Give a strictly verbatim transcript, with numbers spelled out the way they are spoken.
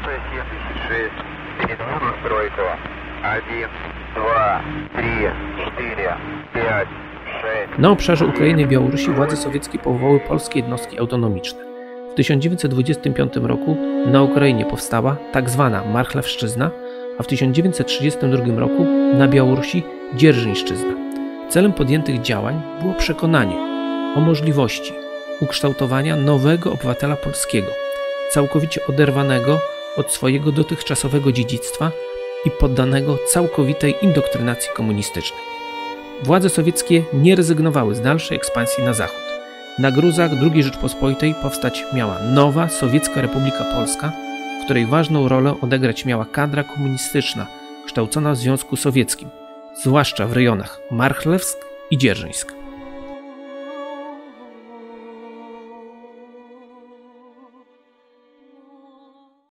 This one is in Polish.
семьдесят шесть. Передаю настройку. один, два, три, cztery, pięć, sześć. Na obszarze Ukrainy i Białorusi władze sowieckie powołały polskie jednostki autonomiczne. W tysiąc dziewięćset dwudziestym piątym roku na Ukrainie powstała tak zwana Marchlewszczyzna, a w tysiąc dziewięćset trzydziestym drugim roku na Białorusi Dzierżyńszczyzna. Celem podjętych działań było przekonanie o możliwości ukształtowania nowego obywatela polskiego, całkowicie oderwanego od swojego dotychczasowego dziedzictwa i poddanego całkowitej indoktrynacji komunistycznej. Władze sowieckie nie rezygnowały z dalszej ekspansji na zachód. Na gruzach drugiej Rzeczpospolitej powstać miała nowa Sowiecka Republika Polska, w której ważną rolę odegrać miała kadra komunistyczna kształcona w Związku Sowieckim, zwłaszcza w rejonach Marchlewsk i Dzierżyńsk.